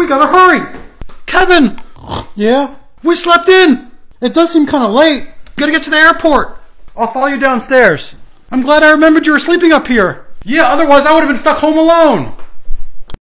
We gotta hurry! Kevin! Yeah? We slept in! It does seem kind of late. Gotta get to the airport. I'll follow you downstairs. I'm glad I remembered you were sleeping up here. Yeah, otherwise I would have been stuck home alone.